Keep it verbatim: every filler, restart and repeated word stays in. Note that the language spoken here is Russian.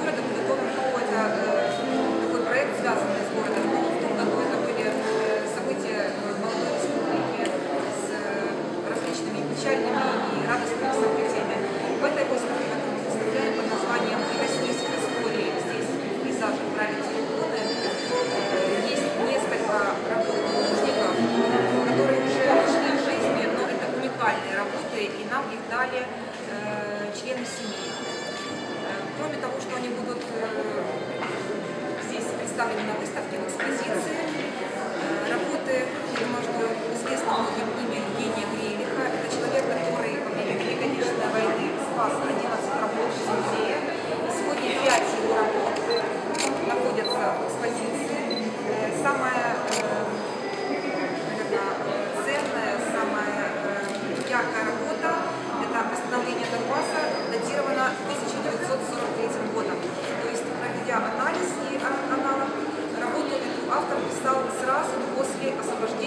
году подготовлен какой-то э, такой проект, связанный с городом. Но в том году это были э, события молодой республики с э, различными печальными и радостными событиями. В этой выставке, которую мы представляем под названием «Прикоснись к истории», здесь пейзажи правят телефоны, э, есть несколько работ художников, которые уже шли в жизни, но это уникальные работы, и нам их дали э, члены семьи. Э, кроме того, что они будут э, здесь представлены на выставке, в экспозиции, э, работы, я думаю, что известно многим имя Евгения Грейлиха. Это человек, который во время Великой Отечественной войны спас одиннадцать работ из музея. И сегодня пять его работ находятся в экспозиции. Э, самая ценная, самая э, яркая работа – это «Восстановление Донбасса», датирована тысяча девятьсот сорок третьим годом. То есть, проведя анализ и аналог, работу эту автор писал сразу после освобождения